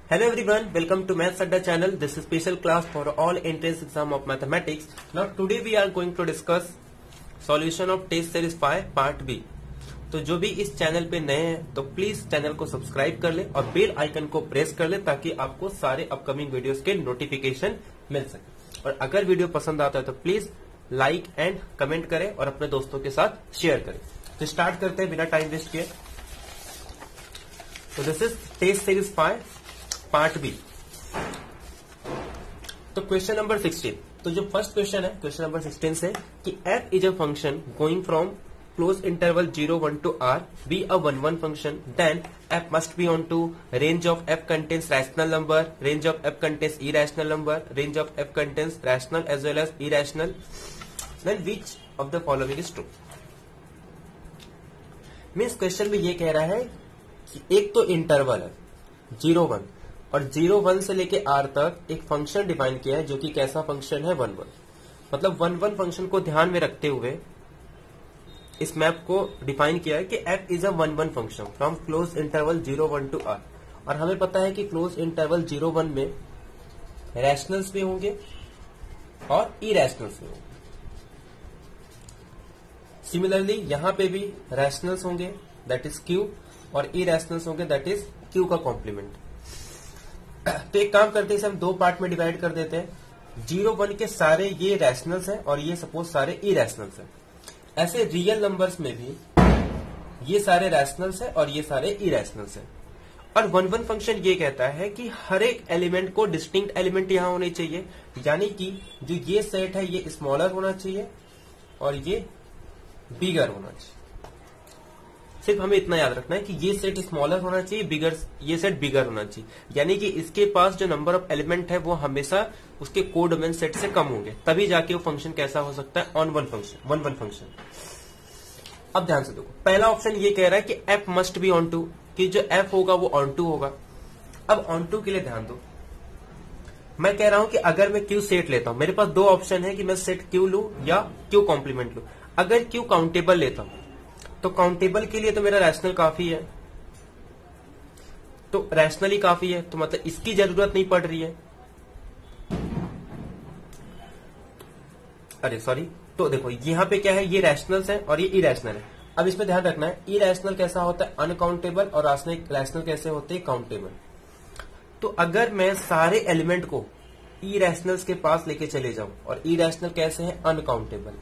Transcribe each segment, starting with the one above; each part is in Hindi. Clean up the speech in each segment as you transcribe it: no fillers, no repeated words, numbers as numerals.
Hello everyone, welcome to Maths Adda channel. This is special class for all entrance exam of mathematics. Now today we are going to discuss solution of test series 5 part B. तो जो भी इस चैनल पे नए हैं तो प्लीज चैनल को सब्सक्राइब कर ले और बेल आइकन को प्रेस कर ले ताकि आपको सारे अपकमिंग वीडियोस के नोटिफिकेशन मिल सके। और अगर वीडियो पसंद आता है तो प्लीज लाइक एंड कमेंट करें और अपने दोस्तों के साथ शेयर करें। तो स्टार्ट करते हैं बिना टाइम वेस्ट किए। तो this is test series 5 part B. तो क्वेश्चन नंबर 16। तो जो फर्स्ट क्वेश्चन है क्वेश्चन नंबर 16 से कि f is a function going from close interval 0 1 to r be a 1 1 function, then f must be on to range of f contains rational number, range of f contains irrational number, range of f contains rational as well as irrational, then which of the following is true। Means question में ये कह रहा है कि एक तो इंटरवल है 0 1 और 0 1 से लेके r तक एक फंक्शन डिफाइन किया है जो कि कैसा फंक्शन है 1 1। मतलब 1 1 फंक्शन को ध्यान में रखते हुए इस मैप को डिफाइन किया है कि f is a 1 1 function from close interval 0 1 to r। और हमें पता है कि क्लोज इंटरवल 0 1 में रैशनल्स भी होंगे और इरेशनल्स भी होंगे। सिमिलरली यहां पे भी रैशनल्स होंगे दैट इज q और इरेशनल्स होंगे दैट इज q का कॉम्प्लीमेंट। तो एक काम करते हैं इसे हम दो पार्ट में डिवाइड कर देते हैं। 0 1 के सारे ये रैशनल्स हैं और ये सपोज सारे इरेशनल्स हैं। ऐसे रियल नंबर्स में भी ये सारे रैशनल्स हैं और ये सारे इरेशनल्स हैं। और 1 1 फंक्शन ये कहता है कि हर एक एलिमेंट को डिस्टिंक्ट एलिमेंट यहां होने चाहिए, यानी कि जो ये सेट है ये स्मॉलर होना चाहिए और ये बिगर होना चाहिए। सिर्फ हमें इतना याद रखना है कि ये सेट स्मॉलर होना चाहिए, बिगर ये सेट बिगर होना चाहिए, यानी कि इसके पास जो नंबर ऑफ एलिमेंट है वो हमेशा उसके कोडोमेन सेट से कम होंगे, तभी जाके वो फंक्शन कैसा हो सकता है ऑन वन फंक्शन 1 1 फंक्शन। अब ध्यान से देखो, पहला ऑप्शन ये कह रहा है कि f must be onto, कि जो f होगा वो ऑन टू होगा। अब ऑन टू के लिए ध्यान दो, मैं कह रहा हूं कि अगर मैं q सेट लेता हूं, मेरे पास दो ऑप्शन है कि मैं सेट q लू या q कॉम्प्लीमेंट लू। अगर q काउंटेबल लेता हूं तो काउंटेबल के लिए तो मेरा रैशनल काफी है, तो रैशनल ही काफी है, तो मतलब इसकी जरूरत नहीं पड़ रही है। अरे सॉरी, तो देखो यहां पे क्या है, ये रैशनल्स है और ये इरेशनल है। अब इसमें ध्यान रखना है, इरेशनल कैसा होता है अनकाउंटेबल और रैशनल कैसे होते हैं काउंटेबल। तो अगर मैं सारे एलिमेंट को इरेशनल्स के पास लेके चले जाऊं और इरेशनल कैसे है अनकाउंटेबल।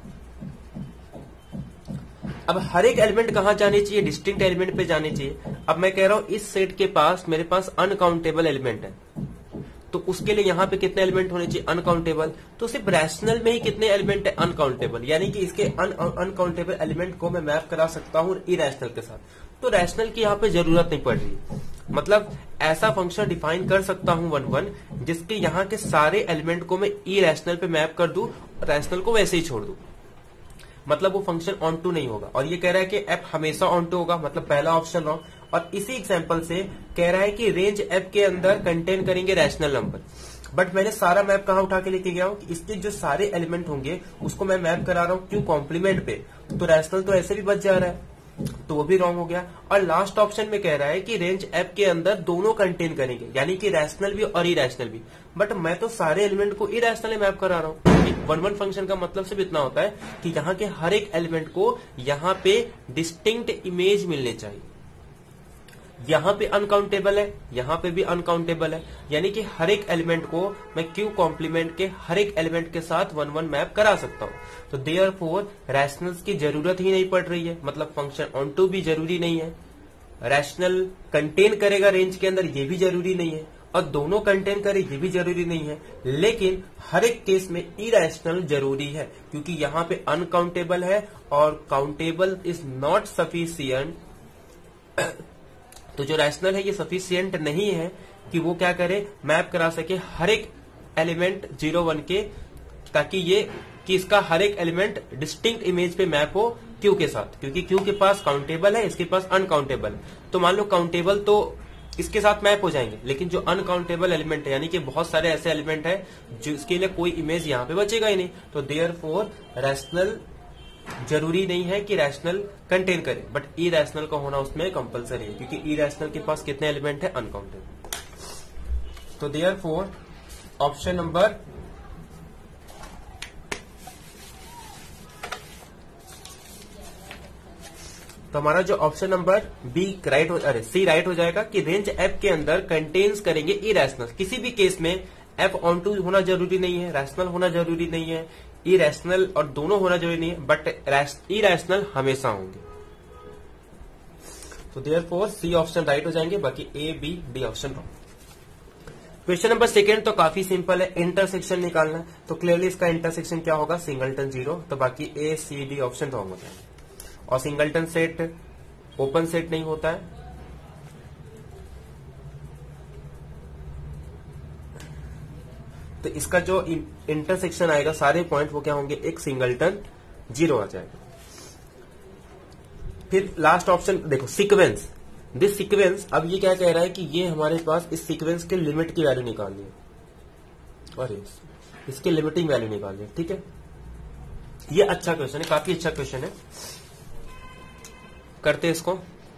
अब हर एक एलिमेंट कहां जाने चाहिए, डिस्टिंक्ट एलिमेंट पे जाने चाहिए। अब मैं कह रहा हूं इस सेट के पास मेरे पास अनकाउंटेबल एलिमेंट है, तो उसके लिए यहां पे कितने एलिमेंट होने चाहिए अनकाउंटेबल। तो सिर्फ रैशनल में ही कितने एलिमेंट है अनकाउंटेबल, यानी कि इसके अनकाउंटेबल एलिमेंट को मैं मैप करा सकता हूं इरेशनल के साथ। तो रैशनल की यहां पे जरूरत नहीं पड़ रही, मतलब ऐसा फंक्शन डिफाइन कर सकता हूं 1 1 जिसके यहां के सारे एलिमेंट को मैं इरेशनल पे मैप कर दूं, रैशनल को वैसे ही छोड़ दूं। मतलब वो फंक्शन ऑन टू नहीं होगा। और ये कह रहा है कि f हमेशा ऑन टू होगा, मतलब पहला ऑप्शन रॉन्ग। और इसी एग्जांपल से कह रहा है कि रेंज f के अंदर कंटेन करेंगे रैशनल नंबर। बट मैंने सारा मैप कहां उठा के लेके गया हूं कि इसके जो सारे एलिमेंट होंगे उसको मैं मैप करा रहा हूं क्यों कॉम्प्लीमेंट पे, तो रैशनल तो ऐसे भी बच जा रहा है, तो वो भी रॉन्ग हो गया। और लास्ट ऑप्शन में कह रहा है कि रेंज f के अंदर दोनों कंटेन करेंगे, यानी कि रैशनल भी और इरेशनल भी। बट मैं तो सारे एलिमेंट को इरेशनल मैप करा रहा हूं। 1 1 फंक्शन का मतलब सिर्फ इतना होता है कि यहाँ के हर एक एलिमेंट को यहाँ पे डिस्टिंक्ट इमेज मिलने चाहिए। यहाँ पे अनकाउंटेबल है, यहाँ पे भी अनकाउंटेबल है, यानी कि हर एक एलिमेंट को मैं क्यू कॉम्प्लीमेंट के हर एक एलिमेंट के साथ 1 1 मैप करा सकता हूँ। तो देयरफॉर रैशनल्स की जरूरत ही नहीं पड़ रही है, मतलब फंक्शन ऑन टू भी जरूरी नहीं है, रैशनल कंटेन करेगा रेंज के अंदर ये भी जरूरी नहीं है, और दोनों कंटेन करे ये भी जरूरी नहीं है। लेकिन हर एक केस में इरेशनल जरूरी है क्योंकि यहाँ पे अनकाउंटेबल है और काउंटेबल इज नॉट सफिशियंट। तो जो रैशनल है ये सफिशियंट नहीं है कि वो क्या करे मैप करा सके हर एक एलिमेंट 0 1 के, ताकि ये कि इसका हर एक एलिमेंट डिस्टिंक्ट इमेज पे मैप हो क्यू के साथ, क्योंकि क्यू के पास काउंटेबल है, इसके पास अनकाउंटेबल। तो मान लो काउंटेबल तो इसके साथ मैप हो जाएंगे, लेकिन जो अनकाउंटेबल एलिमेंट है यानी कि बहुत सारे ऐसे एलिमेंट है जिसके लिए कोई इमेज यहाँ पे बचेगा ही नहीं, तो देयरफॉर रैशनल जरूरी नहीं है कि रैशनल कंटेन करे, बट इरेशनल का होना उसमें कंपलसरी है क्योंकि इरेशनल के पास कितने एलिमेंट है अनकाउंटेबल। तो देयरफॉर ऑप्शन नंबर तो हमारा जो ऑप्शन नंबर बी राइट हो, अरे सी राइट हो जाएगा कि रेंज एफ के अंदर कंटेन्स करेंगे इरेशनल। किसी भी केस में एफ ऑन टू होना जरूरी नहीं है, रैशनल होना जरूरी नहीं है, इरेशनल और दोनों होना जरूरी नहीं है, बट इरेशनल हमेशा होंगे। तो देयरफॉर सी ऑप्शन राइट हो जाएंगे, बाकी A B D option wrong. Question number second तो काफी सिंपल है, इंटरसेक्शन निकालना है। तो क्लियरली इसका इंटरसेक्शन क्या होगा, सिंगलटन 0, तो बाकी A C D option wrong हो जाएंगे। और सिंगलटन सेट ओपन सेट नहीं होता है, तो इसका जो इंटरसेक्शन आएगा सारे पॉइंट वो क्या होंगे, एक सिंगलटन 0 आ जाएगा। फिर लास्ट ऑप्शन देखो सीक्वेंस, दिस सीक्वेंस। अब ये क्या कह रहा है कि ये हमारे पास इस सीक्वेंस के लिमिट की वैल्यू निकालनी है और इसके लिमिटिंग वैल्यू निकालनी है। ठीक है, ये अच्छा क्वेश्चन है, काफी अच्छा क्वेश्चन है, करते इसको।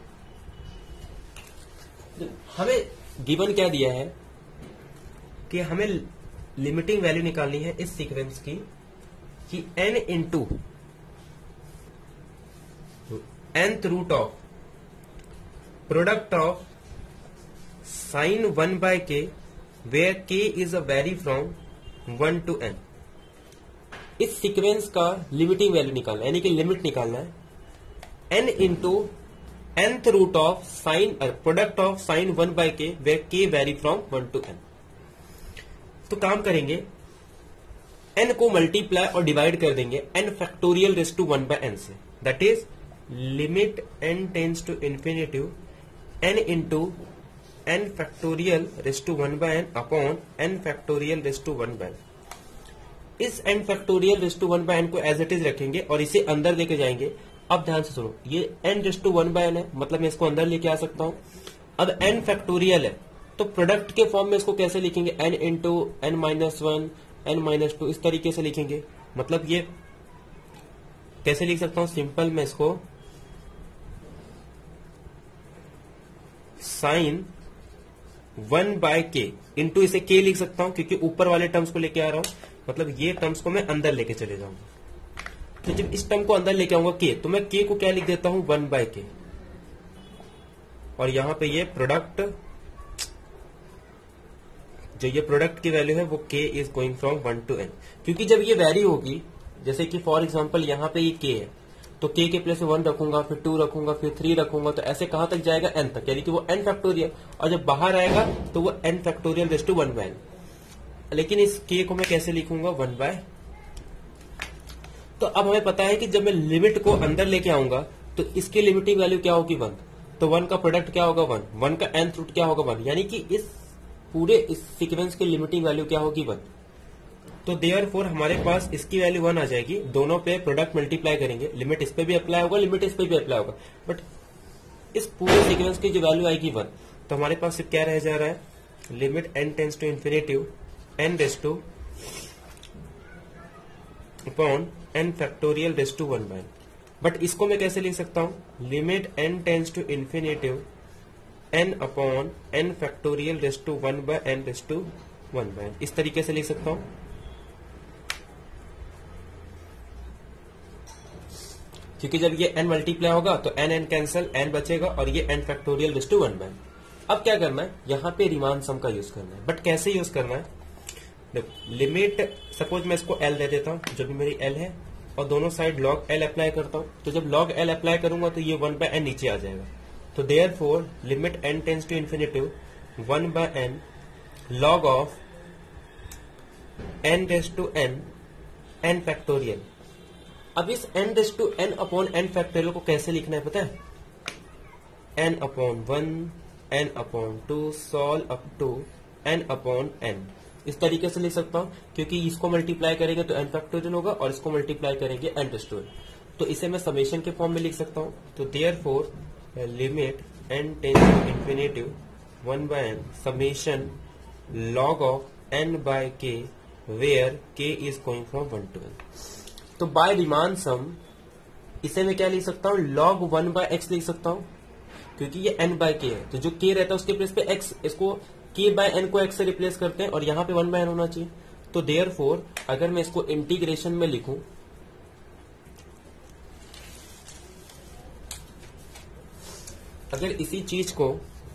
हमें गिवन क्या दिया है कि हमें लिमिटिंग वैल्यू निकालनी है इस सीक्वेंस की कि n into nth root of product of sine 1 by k where k is a vary from 1 to n। इस सीक्वेंस का लिमिटिंग वैल्यू निकालना है, यानी कि लिमिट निकालना है n into nth root of sine product of sine 1 by k where k vary from 1 to n। तो काम करेंगे, n को मल्टीप्लाई और डिवाइड कर देंगे n factorial raise to 1 by n से, that is limit n tends to infinitive n into n factorial raise to 1 by n upon n factorial raise to 1 by n। इस n factorial raise to 1 by n को एज इट इज रखेंगे और इसे अंदर लेके जाएंगे। अब ध्यान से सुनो, ये n raise to 1 by n है, मतलब मैं इसको अंदर लेके आ सकता हूं। अब n फैक्टोरियल है तो प्रोडक्ट के फॉर्म में इसको कैसे लिखेंगे, n into n minus 1 n minus 2, इस तरीके से लिखेंगे। मतलब ये कैसे लिख सकता हूं, सिंपल मैं इसको साइन 1 बाय के इंटू इसे k लिख सकता हूं, क्योंकि ऊपर वाले टर्म्स को लेके आ रहा हूं, मतलब ये टर्म्स को मैं अंदर लेके चले जाऊंगा। तो जब इस टर्म को अंदर लेके आऊंगा k, तो मैं k को क्या लिख देता हूं, 1 बाय के, और यहां पे ये प्रोडक्ट, जो ये प्रोडक्ट की वैल्यू है वो k is going from 1 to n। क्योंकि जब ये वैरी होगी, जैसे कि फॉर एग्जांपल यहाँ पे ये k है, तो k के प्लेस में 1 रखूंगा, फिर 2 रखूंगा, फिर 3 रखूंगा, तो ऐसे कहां तक जाएगा, n तक, यानी कि वो n फैक्टोरियल, और जब बाहर आएगा तो वो n factorial raise to 1 by n। लेकिन इस k को मैं कैसे लिखूंगा, 1 बाय। तो अब हमें पता है कि जब मैं लिमिट को अंदर लेके आऊंगा तो इसकी लिमिटिंग वैल्यू क्या होगी, 1। तो 1 का प्रोडक्ट क्या होगा, 1 का nth रूट क्या होगा, 1, यानी कि इस पूरे इस सीक्वेंस की लिमिटिंग वैल्यू क्या होगी, 1। तो देयरफॉर हमारे पास इसकी वैल्यू 1 आ जाएगी। दोनों पे प्रोडक्ट मल्टीप्लाई करेंगे, लिमिट इस पे भी अप्लाई होगा, लिमिट इस पे भी अप्लाई होगा, बट इस पूरे सीक्वेंस की जो वैल्यू आएगी 1। तो हमारे पास सिर्फ क्या रह जा रहा है, limit n tends to infinitive n raise to upon n factorial raise to 1 by n। But इसको मैं कैसे लिख सकता हूं, limit n tends to infinitive n upon n factorial raise to 1 by n raise to 1 by n, इस तरीके से लिख सकता हूं। क्योंकि जब ये n मल्टीप्लाई होगा तो n कैंसिल, n बचेगा, और ये n factorial raise to 1 by n। अब क्या करना है, यहां पे रीमान सम का यूज करना है, बट कैसे यूज करना है, देखो लिमिट, सपोज मैं इसको l दे देता हूं, जो भी मेरी l है, और दोनों साइड log l अप्लाई करता हूं। तो जब log l अप्लाई करूंगा तो ये 1 बाय n नीचे आ जाएगा। तो therefore limit n tends to infinitive 1 by n log of n raise to n factorial. अब इस n raise to n upon n factorial को कैसे लिखना है पता है, n upon 1 n upon 2 so on up to n upon n, इस तरीके से लिख सकता हूं। क्योंकि इसको मल्टीप्लाई करेंगे तो n फैक्टोरियल होगा, और इसको मल्टीप्लाई करेंगे n रेस टू n, तो इसे मैं समेशन के फॉर्म में लिख सकता हूं। तो therefore limit n tends to infinitive 1 by n summation log of n by k where k is going from 1 to n। तो बाय रीमान सम इसे मैं क्या लिख सकता हूं, log 1 बाय x लिख सकता हूं, क्योंकि ये n बाय k है, तो जो k रहता है उसके प्लेस पे x, इसको के बाय एन को एक्स से रिप्लेस करते हैं और यहां पे 1 बाय एन होना चाहिए। तो देयरफॉर अगर मैं इसको इंटीग्रेशन में लिखूं, अगर इसी चीज को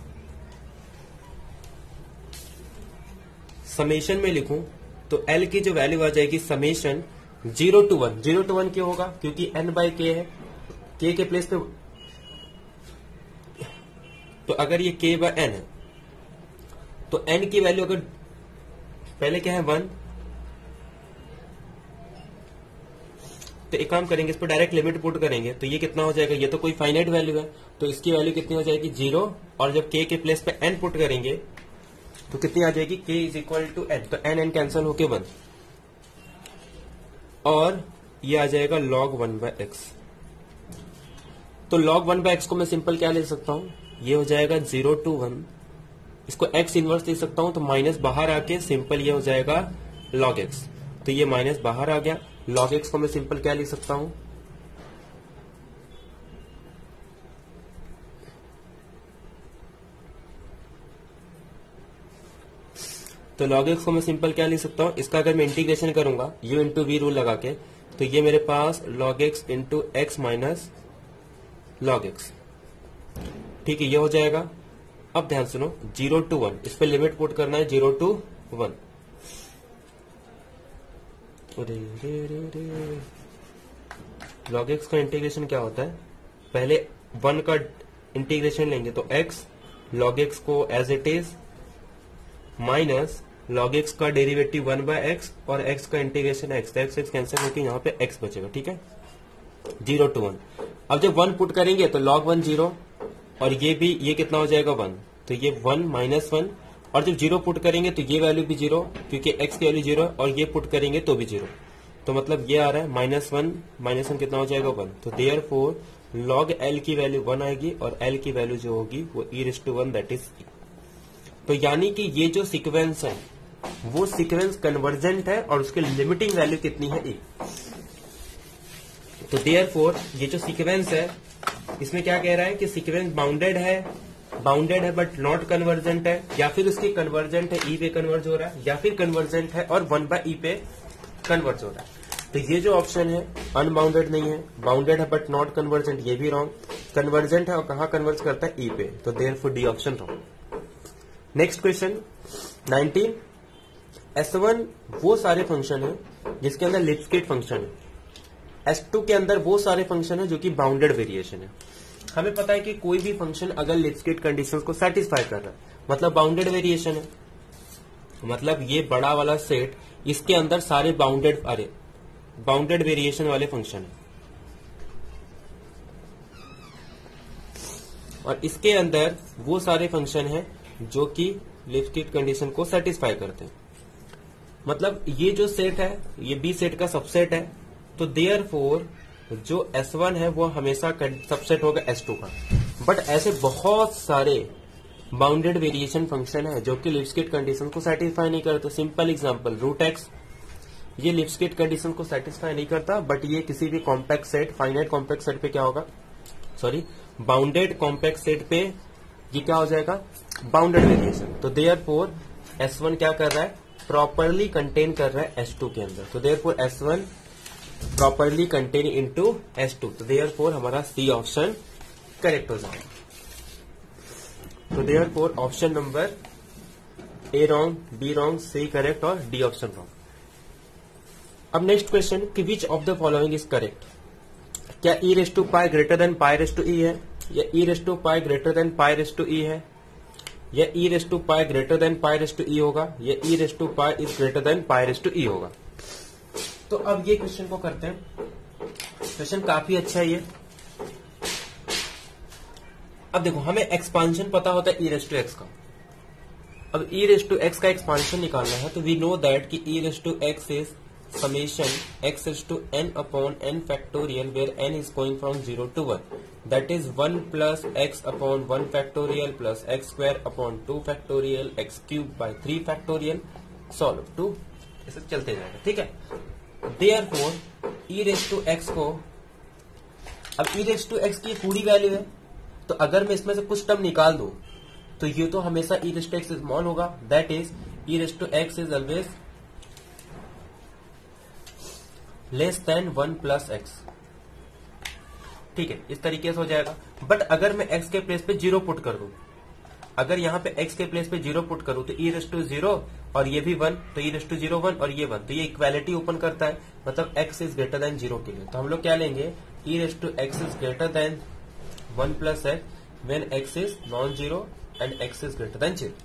समेशन में लिखूं तो एल की जो वैल्यू आ जाएगी समेशन 0 to 1, 0 to 1 क्यों होगा? क्योंकि एन बाय के है, के प्लेस पे, तो अगर ये के बाय एन है तो एन की वैल्यू अगर पहले क्या है 1, तो एक काम करेंगे, इस पर डायरेक्ट लिमिट पुट करेंगे तो ये कितना हो जाएगा? ये तो कोई फाइनाइट वैल्यू है तो इसकी वैल्यू कितनी हो जाएगी? 0। और जब के प्लेस पे एन पुट करेंगे तो कितनी आ जाएगी? K is equal to n, तो एन कैंसिल होके 1 और ये आ जाएगा log 1 बाय एक्स। तो log 1 बाय एक्स को मैं सिंपल क्या ले सकता हूं? ये हो जाएगा 0 to 1, इसको x इनवर्स ले सकता हूं तो माइनस बाहर आके सिंपल ये हो जाएगा log x। तो ये माइनस बाहर आ गया, log x को मैं सिंपल क्या ले सकता हूं? तो log x को मैं सिंपल क्या ले सकता हूं? इसका अगर मैं इंटीग्रेशन करूंगा u इंटू वी रूल लगा के तो ये मेरे पास log x into x minus log x, ठीक है, ये हो जाएगा। अब ध्यान सुनो, 0 to 1, इस पे लिमिट पुट करना है 0 to 1। log x का इंटीग्रेशन क्या होता है? पहले 1 का इंटीग्रेशन लेंगे तो x, log x को as it is minus log x का डेरिवेटिव 1 बाय एक्स और x का इंटीग्रेशन x, तो x कैंसिल होकर यहाँ पे x बचेगा, ठीक है, 0 to 1। अब जब 1 पुट करेंगे तो log 1 0 और ये भी, ये कितना हो जाएगा 1, तो ये 1 माइनस 1 और जब 0 पुट करेंगे तो ये वैल्यू भी 0 क्योंकि x की वैल्यू 0 और ये पुट करेंगे तो भी 0, तो मतलब ये आ रहा है -1 कितना हो जाएगा 1। तो देयरफॉर log l की वैल्यू 1 आएगी और l की वैल्यू जो होगी वो e⁻1 दैट इज। तो यानी कि ये जो सीक्वेंस है वो सीक्वेंस कन्वर्जेंट है और उसकी लिमिटिंग वैल्यू कितनी है? e। तो देयरफॉर ये जो सीक्वेंस है इसमें क्या कह रहा है कि सीक्वेंस बाउंडेड है बट नॉट कन्वर्जेंट है, या फिर उसकी कन्वर्जेंट है, ई पे कन्वर्ज हो रहा है, या फिर कन्वर्जेंट है और 1 बाय ई पे कन्वर्ज हो रहा है। तो ये जो ऑप्शन है अनबाउंडेड नहीं है, बाउंडेड है बट नॉट कन्वर्जेंट, ये भी रॉन्ग, कन्वर्जेंट है और कहां कन्वर्ज करता है? ई पे, तो therefore D option wrong. Next question 19, S1 वो सारे फंक्शन है जिसके अंदर लिपस्किट फंक्शन है, S2 के अंदर वो सारे फंक्शन है जो कि बाउंडेड वेरिएशन है। हमें पता है कि कोई भी फंक्शन अगर लिपस्किट कंडीशंस को सेटिस्फाई कर रहा है मतलब बाउंडेड वेरिएशन है, मतलब ये बड़ा वाला सेट, इसके अंदर सारे बाउंडेड वेरिएशन वाले फंक्शन है और इसके अंदर वो सारे फंक्शन है जो कि लिपस्किट कंडीशन को सेटिस्फाई करते हैं। मतलब ये जो सेट है ये बी सेट का सबसेट है, तो देयरफॉर जो S1 है वो हमेशा सबसेट होगा S2 का। बट ऐसे बहुत सारे बाउंडेड वेरिएशन फंक्शन है जो कि लिपस्किट कंडीशन को सेटिस्फाई नहीं करते। सिंपल एग्जांपल रूट एक्स, ये लिपस्किट कंडीशन को सेटिस्फाई नहीं करता बट ये किसी भी compact set, finite compact set पे क्या होगा? सॉरी, बाउंडेड कॉम्पैक्ट सेट पे ये क्या हो जाएगा? Bounded variation. तो देयरफॉर S1 क्या कर रहा है? प्रॉपरली कंटेन कर रहा है S2 के अंदर, तो therefore S1 properly contain into S2, तो देयरफॉर हमारा सी ऑप्शन करेक्ट हो जाएगा। तो therefore option number A wrong, B wrong, C correct और डी ऑप्शन रॉन्ग। अब नेक्स्ट क्वेश्चन कि which of the following is correct? क्या e⁻π ग्रेटर देन π⁻e है, या e⁻π ग्रेटर देन π⁻e है, या e⁻π ग्रेटर देन π⁻e होगा, या e⁻π is greater then π⁻e होगा। तो अब ये क्वेश्चन को करते हैं। क्वेश्चन काफी अच्छा है ये। अब देखो, हमें एक्सपांशन पता होता है e⁻x का। अब e⁻x का एक्सपांशन निकालना है तो वी नो दैट कि e⁻x is summation x is to n upon n factorial where n is going from 0 to 1, that is 1 plus x upon 1 factorial plus x square upon 2 factorial x cube by 3 factorial solve to, ऐसे चलते जाएगा, ठीक है। therefore e⁻x को, अब e⁻x की पूरी वैल्यू है तो अगर मैं इसमें से कुछ टर्म निकाल दूं तो ये तो हमेशा e raised to x small होगा, that is e raised to x is always less than 1 plus x. ठीक है, इस तरीके से हो जाएगा। बट अगर मैं x के प्लेस पे 0 पुट कर दूं, अगर यहाँ पे x के प्लेस पे 0 पुट करूं तो e रेस्ट टू 0 और ये भी 1, तो e रेस्ट टू 0 1 और ये 1, तो ये इक्वालिटी ओपन करता है, मतलब x इज ग्रेटर देन 0 के लिए। तो हम लोग क्या लेंगे, e raised to x is greater than 1 plus x when x is non zero and x is greater than 0।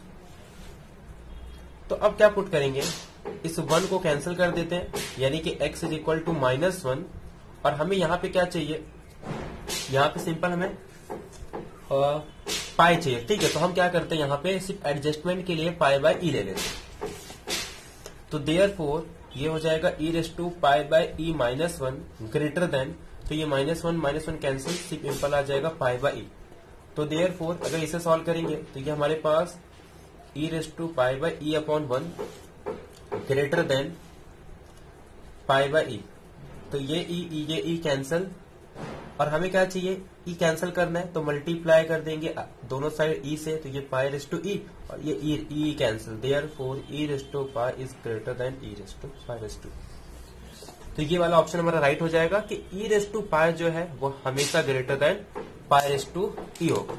तो अब क्या पुट करेंगे, इस 1 को कैंसिल कर देते हैं, यानी कि x इज इक्वल टू -1, और हमें यहाँ पे क्या चाहिए, यहाँ पे सिंपल हमें पाई चाहिए। ठीक है, तो हम क्या करते हैं, यहाँ पे सिर्फ एडजस्टमेंट के लिए पाई बाय ई ले लेते हैं। तो देयरफॉर ये हो जाएगा e raise to pi by e -1 greater than, तो ये -1 कैंसिल, सिर्फ सिंपल आ जाएगा पाई बाय ई। तो देयरफॉर अगर इसे सॉल्व करेंगे तो ये हमारे पास e raise to pi by e upon 1 greater than pi by e. तो ये ई कैंसिल, और हमें क्या चाहिए, ई कैंसिल करना है, तो मल्टीप्लाई कर देंगे दोनों साइड ई से, तो ये पाई रेस टू ई और ये e cancel, therefore e raise to pi is greater than e raise to pi raise to. तो ये वाला ऑप्शन हमारा राइट हो जाएगा कि ई रेस टू पाई जो है वो हमेशा greater than pi raise to e होगा।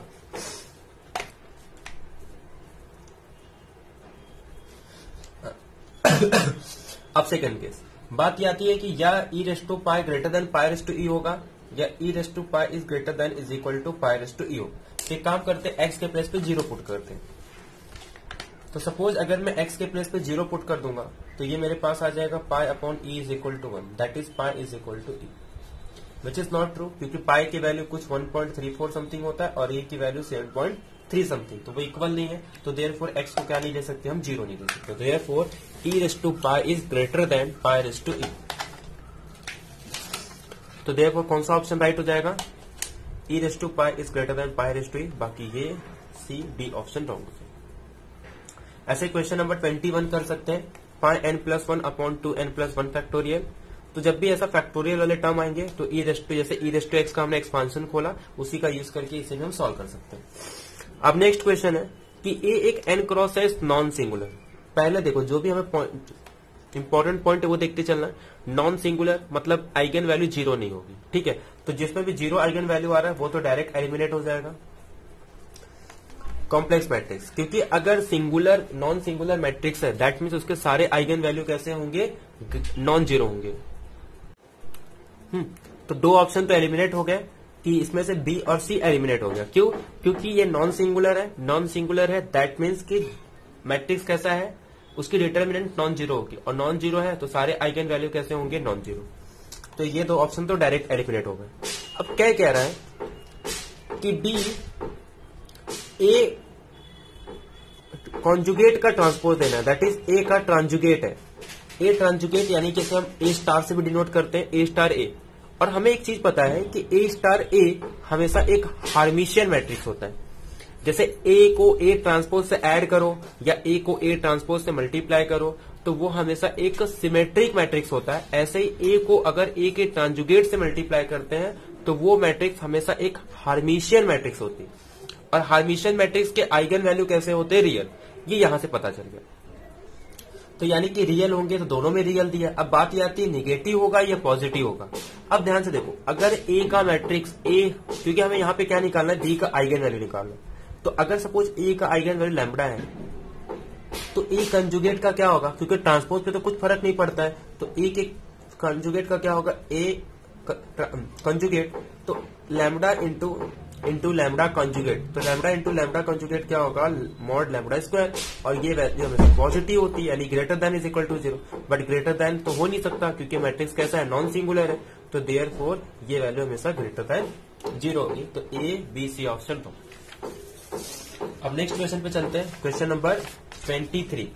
अब सेकंड केस, बात ये आती है कि या e raise to pi greater than pi raise to e होगा, या e raise to pi is greater than is equal to pi raise to e हो। तो एक काम करते हैं, एक्स के प्लेस पे 0 पुट करते हैं। तो सपोज अगर मैं एक्स के प्लेस पे 0 पुट कर दूंगा तो ये मेरे पास आ जाएगा pi upon e is equal to 1, that is pi is equal to e, which is not true, क्योंकि पाई की वैल्यू कुछ 1.34 समथिंग होता है और ई की वैल्यू 7.3 समथिंग, तो वो इक्वल नहीं है। तो देयरफॉर एक्स को क्या नहीं ले सकते हम, 0 नहीं ले सकते। Therefore e raise to pi is greater than pi raise to e. तो देयरफॉर कौन सा ऑप्शन राइट हो जाएगा, e raise to pi is greater than pi raise to e, बाकी ये सी डी ऑप्शन रॉन्ग है। ऐसे क्वेश्चन नंबर 21 कर सकते हैं, pi n plus 1 upon 2n plus 1 factorial. तो जब भी ऐसा फैक्टोरियल वाले टर्म आएंगे तो ई रेस टू, जैसे ई रेस टू एक्स का हमने एक्सपांशन खोला, उसी का यूज करके इसे हम सॉल्व कर सकते हैं। अब नेक्स्ट क्वेश्चन है कि ए एक n क्रॉस है नॉन सिंगुलर। पहले देखो, जो भी हमें इंपॉर्टेंट पॉइंट है वो देखते चलना। नॉन सिंगुलर मतलब आइगन वैल्यू 0 नहीं होगी, ठीक है। तो जिसमें भी 0 आइगन वैल्यू आ रहा है वो तो डायरेक्ट एलिमिनेट हो जाएगा। कॉम्प्लेक्स मैट्रिक्स, क्योंकि अगर सिंगुलर नॉन सिंगुलर मैट्रिक्स है दैट मीन्स उसके सारे आइगन वैल्यू कैसे होंगे, नॉन जीरो होंगे। तो 2 ऑप्शन तो एलिमिनेट हो गए कि इसमें से बी और सी एलिमिनेट हो गया। क्यों, क्योंकि ये नॉन सिंगुलर है दैट मीन्स कि मैट्रिक्स कैसा है, उसकी डिटर्मिनेंट नॉन जीरो होगी, और नॉन जीरो है तो सारे आइगन वैल्यू कैसे होंगे, नॉन जीरो। तो ये 2 ऑप्शन तो डायरेक्ट एलिमिनेट हो गए। अब क्या कह रहा है कि बी ए कॉन्जुगेट का ट्रांसपोज देना है, दैट इज ए का ट्रांजुगेट है। ए ट्रांजुगेट यानी कि हम ए स्टार से भी डिनोट करते हैं, ए स्टार ए। और हमें एक चीज पता है कि ए स्टार ए हमेशा एक हार्मिशियन मैट्रिक्स होता है। जैसे ए को ए ट्रांसपोज से ऐड करो या ए को ए ट्रांसपोज से मल्टीप्लाई करो तो वो हमेशा एक सिमेट्रिक मैट्रिक्स होता है। ऐसे ही ए को अगर ए के ट्रांजुगेट से मल्टीप्लाई करते हैं तो वो मैट्रिक्स हमेशा एक हार्मिशियन मैट्रिक्स होती है। और हार्मिशियन मैट्रिक्स के आइगन वैल्यू कैसे होते हैं, रियल। ये यहां से पता चल गया। तो यानी कि रियल होंगे तो दोनों में रियल दिया। अब बात ये आती है निगेटिव होगा या पॉजिटिव होगा। अब ध्यान से देखो, अगर ए का मैट्रिक्स ए, क्योंकि हमें यहाँ पे क्या निकालना है, डी का आइगन वैल्यू निकालना है। तो अगर सपोज ए का आइगन वैल्यू लैम्बडा है तो ए कंजुगेट का क्या होगा, क्योंकि ट्रांसपोज पे तो कुछ फर्क नहीं पड़ता है, तो ए के कंजुगेट का क्या होगा, ए कंजुगेट, तो लैम्बडा इंटू लैम्बडा कंजुगेट। तो लैम्बडा इंटू लैम्बडा कंजुगेट क्या होगा, मॉड लैम्बडा स्क्वायर। और ये वैल्यू हमेशा पॉजिटिव होती है, यानी greater than is equal to 0। But greater than तो हो नहीं सकता क्योंकि मैट्रिक्स कैसा है, नॉन सिंगुलर है। तो देयरफॉर ये वैल्यू हमेशा ग्रेटर देन 0 होगी। तो ए बी सी ऑप्शन तो। अब नेक्स्ट क्वेश्चन पे चलते हैं, क्वेश्चन नंबर 23।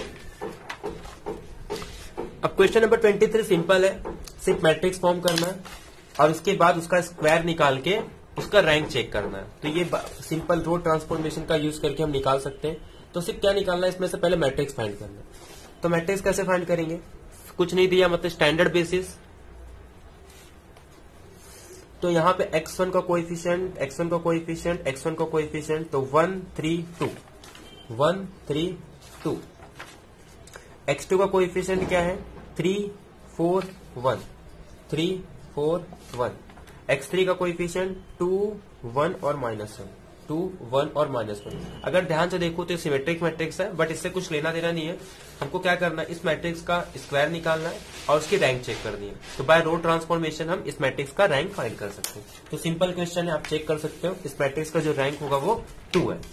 अब क्वेश्चन नंबर 23 सिंपल है, सिर्फ मैट्रिक्स फॉर्म करना है और उसके बाद उसका स्क्वायर निकाल के उसका रैंक चेक करना है। तो ये सिंपल रो ट्रांसफॉर्मेशन का यूज करके हम निकाल सकते हैं। तो सिर्फ क्या निकालना है, इसमें से पहले मैट्रिक्स फाइंड करना है। तो मैट्रिक्स कैसे फाइंड करेंगे, कुछ नहीं दिया मतलब स्टैंडर्ड बेसिस तो यहाँ पे x1 का कोएफिशिएंट, x1 का कोएफिशिएंट, x1 का कोएफिशिएंट, तो 1 3 2 1 3 2। x2 का कोएफिशिएंट क्या है? 3 4 1 3 4 1। x3 का कोएफिशिएंट 2 1 और -1 2 1 और -1। अगर ध्यान से देखो तो सिमेट्रिक मैट्रिक्स है, बट इससे कुछ लेना देना नहीं है। हमको क्या करना है, इस मैट्रिक्स का स्क्वायर निकालना है और उसकी रैंक चेक करनी है। तो बाय रो ट्रांसफॉर्मेशन हम इस मैट्रिक्स का रैंक फाइंड कर सकते हैं। तो सिंपल क्वेश्चन है, आप चेक कर सकते हो। इस मैट्रिक्स का जो रैंक होगा वो 2 है।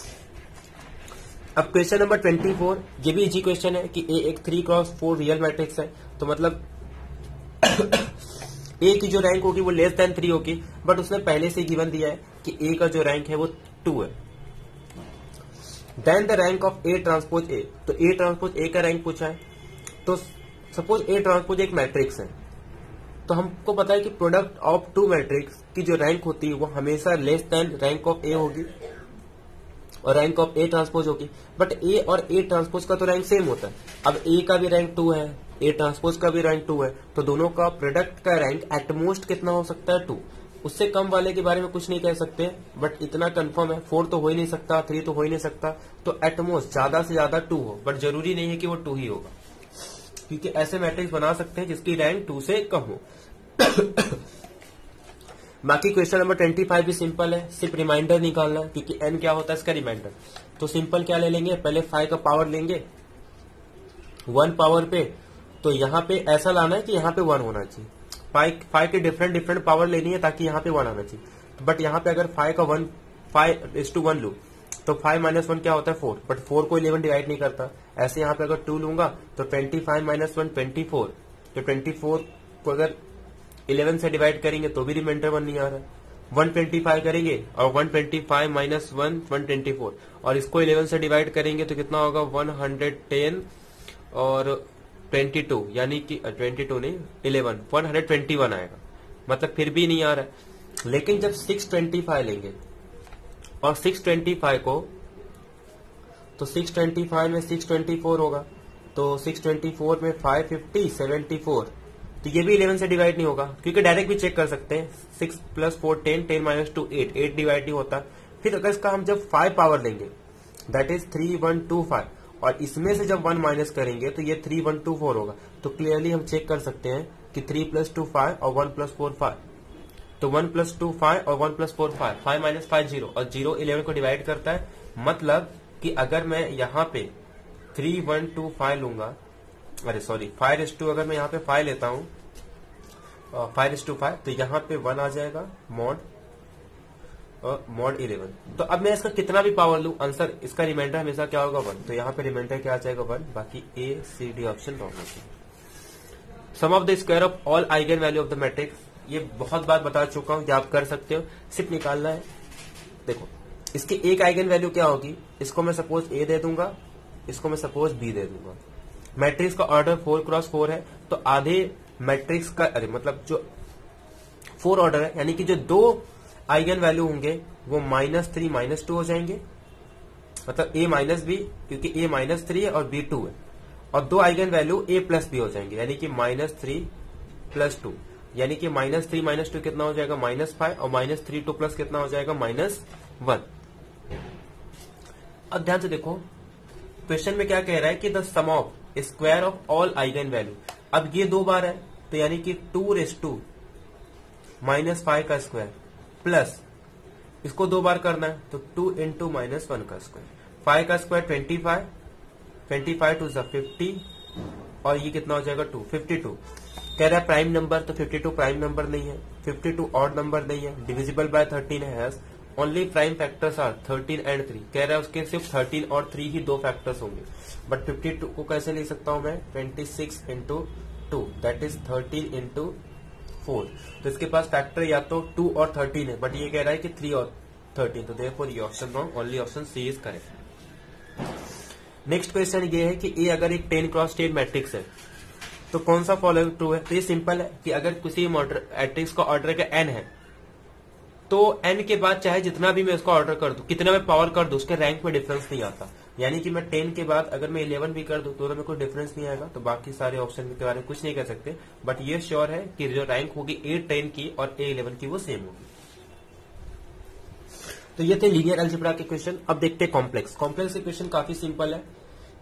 अब क्वेश्चन नंबर 24, ये भी इजी क्वेश्चन है कि ए एक 3x4 रियल मैट्रिक्स है, तो मतलब ए की जो रैंक होगी वो लेस देन 3 होगी, बट उसने पहले से गिवन दिया है कि ए का जो रैंक है वो 2 है। Then the rank of A transpose A, तो ए ट्रांसपोज ए का रैंक पूछा है। तो सपोज ए ट्रांसपोज एक मैट्रिक्स है, तो हमको पता है कि प्रोडक्ट ऑफ टू मैट्रिक्स की जो रैंक होती है वो हमेशा less than rank of A होगी और रैंक ऑफ ए ट्रांसपोज होगी। बट ए और ए ट्रांसपोज का तो रैंक सेम होता है। अब ए का भी रैंक 2 है, ए ट्रांसपोज का भी रैंक 2 है, तो दोनों का प्रोडक्ट का रैंक एटमोस्ट कितना हो सकता है? 2। उससे कम वाले के बारे में कुछ नहीं कह सकते, बट इतना कंफर्म है 4 तो हो ही नहीं सकता, 3 तो हो ही नहीं सकता, तो एटमोस्ट ज्यादा से ज्यादा 2 हो, बट जरूरी नहीं है कि वो 2 ही होगा, क्योंकि ऐसे मैट्रिक्स बना सकते हैं जिसकी रैंक 2 से कम हो। बाकी क्वेश्चन नंबर 25 भी सिंपल है, सिर्फ रिमाइंडर निकालना है, क्योंकि n क्या होता है इसका रिमाइंडर। तो सिंपल क्या ले लेंगे, पहले 5 का पावर लेंगे 1 पावर पे, तो यहाँ पे ऐसा लाना है कि यहाँ पे 1 होना चाहिए। 5 के डिफरेंट पावर लेनी है ताकि यहाँ पे 1 आना चाहिए। बट यहाँ पे अगर 5 का 5:1 लू तो 5 - 1 क्या होता है? 4, बट 4 को 11 डिवाइड नहीं करता। ऐसे यहाँ पे अगर 2 लूंगा तो 25 - 1 24, तो 24 को अगर 11 से डिवाइड करेंगे तो भी रिमाइंडर 1 नहीं आ रहा है। 125 करेंगे और 125 - 1 124, और इसको 11 से डिवाइड करेंगे तो कितना होगा? 110 और 22, यानी कि 22 नहीं 11 121 आएगा। मतलब फिर भी नहीं आ रहा है। लेकिन जब 625 लेंगे और 625 को, तो 625 में 624 होगा, तो 624 में 550 74, तो ये भी 11 से डिवाइड नहीं होगा, क्योंकि डायरेक्ट भी चेक कर सकते हैं। 6 + 4 10 10 - 2 8 डिवाइड नहीं होता। फिर अगर इसका हम जब 5 पावर लेंगे, दैट इज 3125, और इसमें से जब 1 माइनस करेंगे तो ये 3124 होगा। तो क्लियरली हम चेक कर सकते हैं कि 3 + 2 5 और 1 + 4 5, तो 1 + 2 5 और 1 + 4 5, 5 - 5 0, और 0 11 को डिवाइड करता है। मतलब कि अगर मैं यहाँ पे 3125 लूंगा, अरे सॉरी 5:2, अगर मैं यहाँ पे 5 लेता हूँ 5:5, तो यहाँ पे 1 आ जाएगा मॉड 11। तो अब मैं इसका कितना भी पावर लूं, आंसर इसका रिमाइंडर हमेशा क्या होगा? 1। तो यहाँ पे रिमाइंडर क्या आ जाएगा? 1। बाकी A C D option wrong होगा। Sum of the square of all eigen value of the matrix, ये बहुत बार बता चुका हूं कि आप कर सकते हो, सिर्फ निकालना है। देखो इसकी एक आइगन वैल्यू क्या होगी, इसको मैं सपोज ए दे दूंगा, इसको मैं सपोज बी दे दूंगा। मैट्रिक्स का ऑर्डर 4x4 है, तो आधे मैट्रिक्स का, अरे मतलब जो 4 ऑर्डर है, यानी कि जो 2 आइगन वैल्यू होंगे वो -3 -2 हो जाएंगे। मतलब a - b, क्योंकि a -3 है और b 2 है, और 2 आइगन वैल्यू a + b हो जाएंगे, यानी कि -3 + 2, यानी कि -3 - 2 कितना हो जाएगा? -5, और -3 2 प्लस कितना हो जाएगा? -1। अब ध्यान से देखो क्वेश्चन में क्या कह रहा है कि the sum of square of all eigen value. अब ये 2 बार है, तो यानी कि 2 - -5 का स्क्वायर प्लस इसको 2 बार करना है, तो 2 × -1 का स्क्वायर। 5 का स्क्वायर 25, 25 2 = 50, और ये कितना हो जाएगा? 2 52। कह रहा है प्राइम नंबर, तो 52 प्राइम नंबर नहीं है, 52 ऑड नंबर नहीं है, डिविजिबल बाय 13 है। Only prime factors are 13 and 3। कह रहा है उसके सिर्फ 13 और 3 ही 2 फैक्टर्स होंगे। बट 52 को कैसे ले सकता हूं मैं? 26 × 2, दैट इज 13 × 4। तो इसके पास फैक्टर या तो 2 और 13 है, बट ये कह रहा है कि 3 और 13, तो देयरफॉर ये option wrong, only option C is correct. Next question ये है कि ए अगर एक 10x10 मैट्रिक्स है तो कौन सा फॉलोइंग ट्रू है? तो ये सिंपल है कि अगर किसी मैट्रिक्स का ऑर्डर का n है, तो n के बाद चाहे जितना भी मैं उसका ऑर्डर कर दूं, कितना मैं पावर कर दूं, उसके रैंक में डिफरेंस नहीं आता। यानी कि मैं 10 के बाद अगर मैं 11 भी कर दूं तो मेरे को डिफरेंस नहीं आएगा, तो बाकी सारे ऑप्शन के बारे में कुछ नहीं कर सकते। बट ये श्योर है कि जो रैंक होगी A10 की और A11 की वो सेम होगी। तो ये थे लीनियर अलजेब्रा के क्वेश्चन। अब देखते हैं कॉम्प्लेक्स। कॉम्प्लेक्स के क्वेश्चन काफी सिंपल है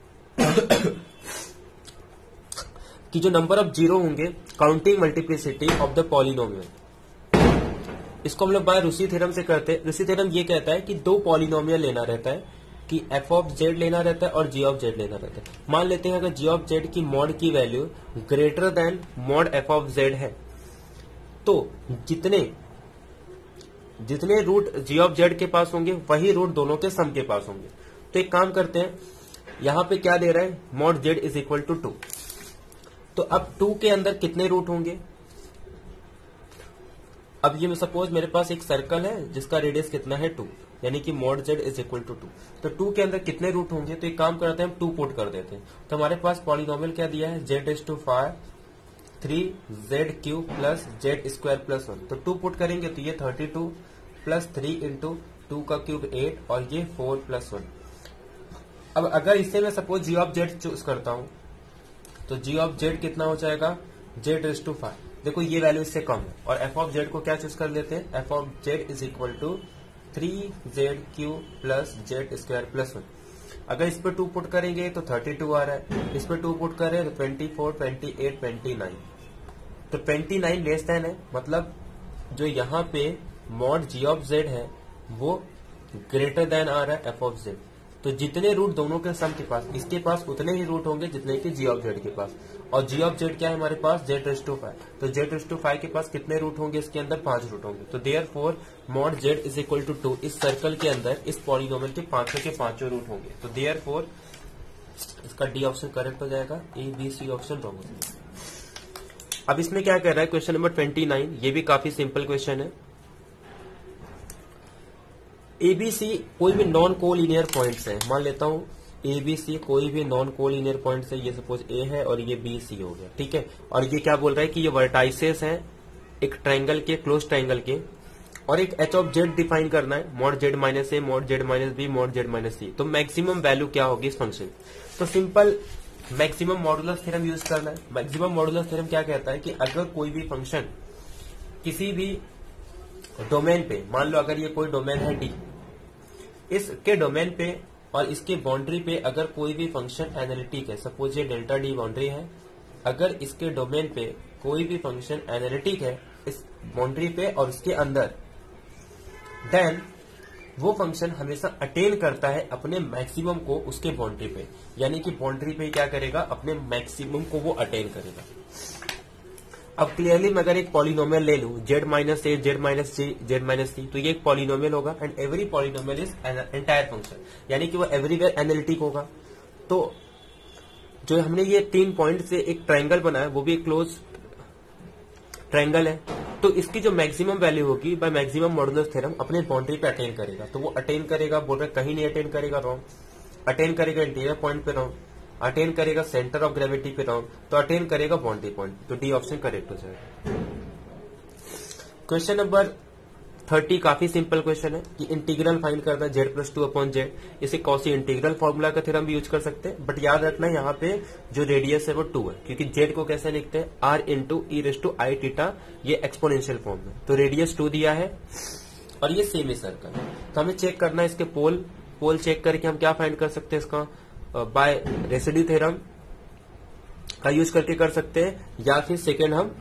कि जो नंबर ऑफ जीरो होंगे counting multiplicity of the polynomial, इसको हम लोग बाय रूसी थ्योरम से करते हैं। रूसी थ्योरम ये कहता है कि दो पॉलिनोमियल लेना रहता है, कि एफ ऑफ जेड लेना रहता है और जी ऑफ जेड लेना रहता है। मान लेते हैं अगर जी ऑफ जेड की मॉड की value greater than mod f of z है, तो जितने रूट जी ऑफ जेड के पास होंगे वही रूट दोनों के सम के पास होंगे। तो एक काम करते हैं, यहां पे क्या दे रहा है, mod z is equal to 2। तो अब 2 के अंदर कितने रूट होंगे। अब ये सपोज मेरे पास एक सर्कल है जिसका रेडियस कितना है 2, यानी कि mod z is equal to 2। तो 2 के अंदर कितने रूट होंगे, तो एक काम करते हैं हम 2 पुट कर देते हैं। तो हमारे पास पॉलिनोमियल क्या दिया है, z is to 5 3z cube plus z square plus 1। तो 2 पुट करेंगे तो ये 32 प्लस 3 इंटू 2 का क्यूब 8 और ये 4 प्लस 1। अब अगर इससे मैं suppose g of z choose करता हूं तो जी ऑफ जेड कितना हो जाएगा, जेड इज टू 5। देखो ये वैल्यू इससे कम है, और एफ ऑफ जेड को क्या चूज कर लेते हैं, f of z is equal to 3z cube plus z square plus 1। अगर इस पर 2 पुट करेंगे तो 32 आ रहा है, इस पर 2 पुट कर रहे हैं तो 24 28 29। तो 29 लेस देन है, मतलब जो यहाँ पे मॉड जी ऑफ जेड है वो ग्रेटर देन आ रहा है एफ ऑफ जेड। तो जितने रूट दोनों के सम के पास, इसके पास उतने ही रूट होंगे जितने कि जी ऑफ जेड के पास। और जी ऑफ जेड क्या है हमारे पास, जेड रेज टू 5। तो जेड रेज टू 5 के पास कितने रूट होंगे, इसके अंदर 5 रूट होंगे। तो therefore mod z is equal to 2, इस सर्कल के अंदर इस पॉलिनोमियल के 5 के 5 रूट होंगे। तो देयरफॉर इसका डी ऑप्शन करेक्ट हो जाएगा, A B C option wrong हो जाएगा। अब इसमें क्या कह रहा है, क्वेश्चन नंबर 29, ये भी काफी सिंपल क्वेश्चन है। एबीसी कोई भी नॉन कोलिनियर पॉइंट्स है, मान लेता हूं एबीसी कोई भी नॉन कोलिनियर पॉइंट्स है, ये सपोज ए है और ये बी सी हो गया, ठीक है। और ये क्या बोल रहा है कि ये वर्टाइसेस हैं एक ट्रायंगल के, क्लोज ट्रायंगल के, और एक एच ऑफ जेड डिफाइन करना है, mod z minus a, mod z minus b, mod z minus c. तो मैक्सिमम वैल्यू क्या होगी इस फंक्शन। तो simple maximum modulus theorem use करना है। मैक्सिमम मॉडुलस थ्योरम क्या कहता है कि अगर कोई भी फंक्शन किसी भी डोमेन पे, मान लो अगर ये कोई डोमेन है डी, इसके डोमेन पे और इसके बाउंड्री पे अगर कोई भी फंक्शन एनालिटिक है, सपोज ये डेल्टा डी बाउंड्री है, अगर इसके डोमेन पे कोई भी फंक्शन एनालिटिक है इस बाउंड्री पे और उसके अंदर, देन वो फंक्शन हमेशा अटेन करता है अपने मैक्सिमम को उसके बाउंड्री पे, यानी कि बाउंड्री पे क्या करेगा, अपने मैक्सिमम को वो अटेन करेगा। अब क्लियरली मैं अगर एक पॉलिनोमियल ले लूं, z minus a, z minus c, z minus c, तो ये एक पॉलिनोमियल होगा and every polynomial is entire function, यानी कि वो एवरीवेयर एनालिटिक होगा। तो जो हमने ये 3 पॉइंट से एक ट्रायंगल बनाया वो भी एक क्लोज ट्रायंगल है, तो इसकी जो मैक्सिमम वैल्यू होगी बाय मैक्सिमम मॉडुलस थ्योरम अपने बाउंड्री पे अटेन करेगा। तो वो अटेन करेगा, बोल रहे कहीं नहीं अटेन करेगा, रॉन्ग। अटेन करेगा इंटीरियर पॉइंट पे, रॉन्ग। अटेन करेगा सेंटर ऑफ ग्रेविटी पे, रॉन्ग। तो अटेन करेगा बाउंड्री पॉइंट, तो डी ऑप्शन करेक्ट हो जाएगा। क्वेश्चन नंबर 30 काफी सिंपल क्वेश्चन है कि इंटीग्रल फाइंड करना है जेड प्लस 2 अपॉन जेड। इसे कॉसी इंटीग्रल फॉर्मूला का थ्योरम भी यूज कर सकते हैं, बट याद रखना है यहाँ पे जो रेडियस है वो 2 है, क्योंकि जेड को कैसे लिखते हैं, r into e raise to i theta, ये एक्सपोनेंशियल फॉर्म में। तो रेडियस 2 दिया है और ये सेमी सर्कल है। तो हमें चेक करना है इसके पोल चेक करके हम क्या फाइंड कर सकते हैं, इसका बाय रेसिड्यू थ्योरम का यूज करके कर सकते हैं, या फिर सेकेंड हम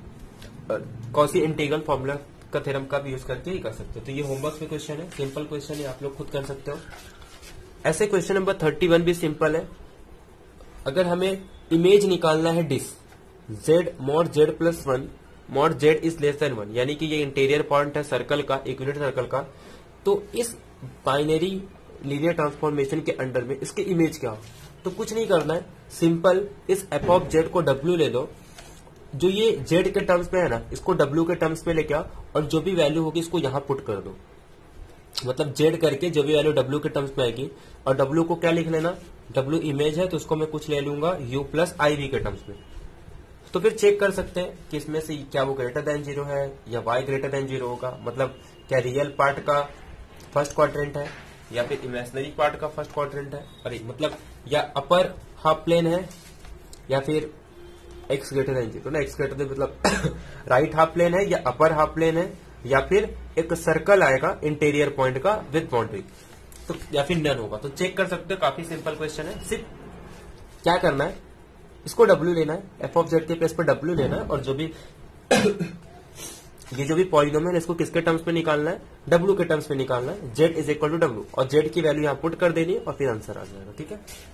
कॉसी इंटीग्रल फॉर्मूला का थ्योरम का भी यूज करके ही कर सकते हो। तो ये होमवर्क में क्वेश्चन है, सिंपल क्वेश्चन है, आप लोग खुद कर सकते हो। ऐसे क्वेश्चन नंबर 31 भी सिंपल है। अगर हमें इमेज निकालना है this z mod z plus 1 mod z is less than 1, यानी कि ये इंटीरियर पॉइंट है सर्कल का, इक्विलेटरल सर्कल का, तो इस बाइनरी लीनियर ट्रांसफॉर्मेशन के अंडर में इसकी इमेज क्या हो। तो कुछ नहीं करना है, सिंपल इस एफ ऑफ जेड को डब्ल्यू ले लो, जो ये जेड के टर्म्स में है ना, इसको डब्ल्यू के टर्म्स में लेके आओ और जो भी वैल्यू होगी इसको यहां पुट कर दो, मतलब जेड करके जो भी वैल्यू डब्ल्यू के टर्म्स में आएगी, और डब्ल्यू को क्या लिख लेना, डब्ल्यू इमेज है तो उसको मैं कुछ ले लूंगा यू प्लस आई वी के टर्म्स में। तो फिर चेक कर सकते हैं कि इसमें से क्या वो ग्रेटर देन 0 है या वाई ग्रेटर देन 0 होगा, मतलब क्या रियल पार्ट का फर्स्ट क्वाड्रेंट है या फिर इमेजिनरी पार्ट का फर्स्ट क्वाड्रेंट है, अरे मतलब या अपर हाफ प्लेन है या फिर एक्स ग्रेटर देन जीरो ना, एक्स ग्रेटर देन मतलब राइट हाफ प्लेन है या अपर हाफ प्लेन है या फिर एक सर्कल आएगा इंटीरियर पॉइंट का विद बाउंड्री, तो या फिर नन होगा। तो चेक कर सकते हो, काफी सिंपल क्वेश्चन है। सिर्फ क्या करना है, इसको W लेना है, एफ ऑफ जेड के प्लेस पर W लेना है और जो भी ये जो भी पॉलिनोमियल है इसको किसके टर्म्स में निकालना है, W के टर्म्स में निकालना है। Z is equal to W और Z की वैल्यू यहां पुट कर देनी है और फिर आंसर आ जाएगा। ठीक है,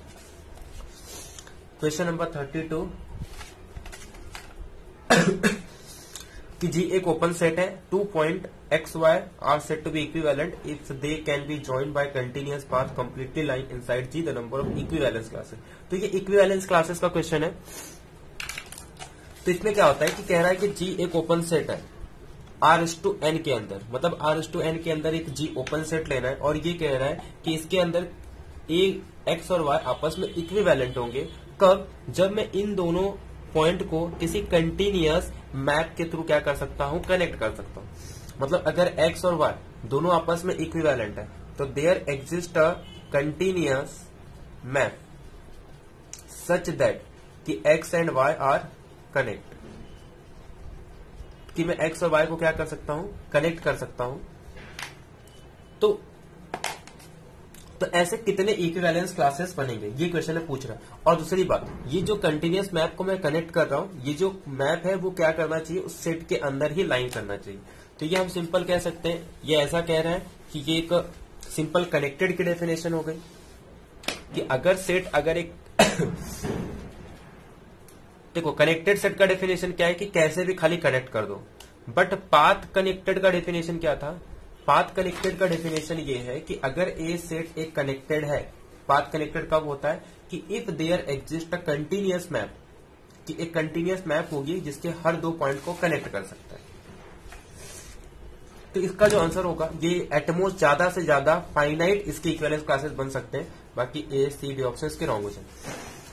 क्वेश्चन नंबर 32 कि जी एक ओपन सेट है, 2 point x y are set to be equivalent if they can be joined by continuous path completely line inside G the number of equivalence classes. तो ये इक्विवेलेंस क्लासेस का क्वेश्चन है। तो इसमें क्या होता है कि कह रहा है कि जी एक ओपन सेट है R/n के अंदर, मतलब R/n के अंदर एक जी ओपन सेट लेना है और ये कह रहा है कि इसके अंदर एक्स और वाई आपस में इक्विवेलेंट होंगे। कब? जब मैं इन दोनों पॉइंट को किसी कंटिन्यूअस मैप के थ्रू क्या कर सकता हूं, कनेक्ट कर सकता हूं। मतलब अगर एक्स और वाई दोनों आपस में इक्विवेलेंट है तो there exist a continuous map such that कि x and y are connect, कि मैं एक्स और वाई को क्या कर सकता हूं, कनेक्ट कर सकता हूं। तो ऐसे कितने इक्विवेलेंस क्लासेस बनेंगे, ये क्वेश्चन है पूछ रहा है। और दूसरी बात, ये जो कंटिन्यूअस मैप को मैं कनेक्ट कर रहा हूं, ये जो मैप है वो क्या करना चाहिए, उस सेट के अंदर ही लाइन करना चाहिए। तो ये हम सिंपल कह सकते हैं, ये ऐसा कह रहे हैं कि ये एक सिंपल कनेक्टेड की डेफिनेशन हो गई कि अगर सेट अगर एक देखो कनेक्टेड सेट का डेफिनेशन क्या है कि कैसे भी खाली कनेक्ट कर दो, बट पाथ कनेक्टेड का डेफिनेशन क्या था, पाथ कनेक्टेड का डेफिनेशन ये है कि अगर ए सेट एक कनेक्टेड है, पाथ कनेक्टेड कब होता है कि if there exist a continuous map, कि एक कंटिन्यूअस मैप होगी जिसके हर दो पॉइंट को कनेक्ट कर सकता है। तो इसका जो आंसर होगा ये एटमोस्ट ज्यादा से ज्यादा फाइनाइट इसके इक्विवेलेंस क्लासेस बन सकते हैं, बाकी ए सी डी ऑप्शन इसके रॉन्ग हो जाए।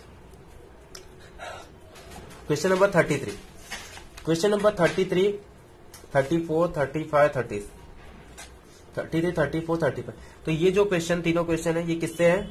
Question number 33, question number 33, 34, 35, 30, 33, 34, 35। तो ये जो क्वेश्चन, तीनों क्वेश्चन है, ये किससे है,